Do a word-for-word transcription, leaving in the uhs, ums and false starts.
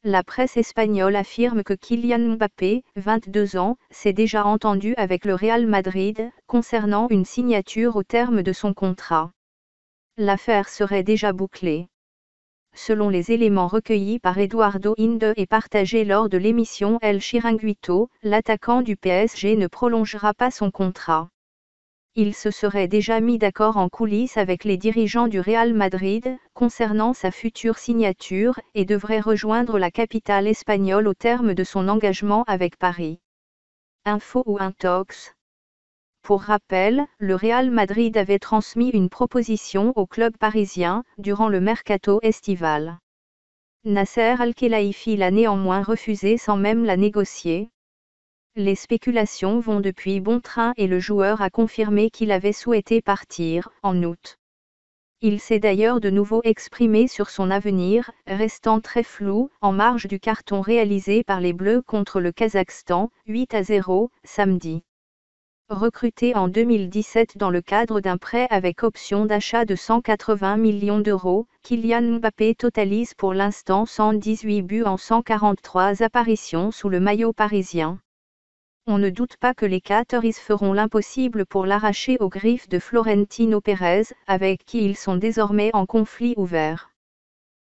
La presse espagnole affirme que Kylian Mbappé, vingt-deux ans, s'est déjà entendu avec le Real Madrid, concernant une signature au terme de son contrat. L'affaire serait déjà bouclée. Selon les éléments recueillis par Eduardo Inde et partagés lors de l'émission El Chiringuito, l'attaquant du P S G ne prolongera pas son contrat. Il se serait déjà mis d'accord en coulisses avec les dirigeants du Real Madrid, concernant sa future signature, et devrait rejoindre la capitale espagnole au terme de son engagement avec Paris. Info ou Intox. Pour rappel, le Real Madrid avait transmis une proposition au club parisien, durant le mercato estival. Nasser Al-Khelaifi l'a néanmoins refusé sans même la négocier. Les spéculations vont depuis bon train et le joueur a confirmé qu'il avait souhaité partir, en août. Il s'est d'ailleurs de nouveau exprimé sur son avenir, restant très flou, en marge du carton réalisé par les Bleus contre le Kazakhstan, huit à zéro, samedi. Recruté en deux mille dix-sept dans le cadre d'un prêt avec option d'achat de cent quatre-vingts millions d'euros, Kylian Mbappé totalise pour l'instant cent dix-huit buts en cent quarante-trois apparitions sous le maillot parisien. On ne doute pas que les Qataris feront l'impossible pour l'arracher aux griffes de Florentino Pérez, avec qui ils sont désormais en conflit ouvert.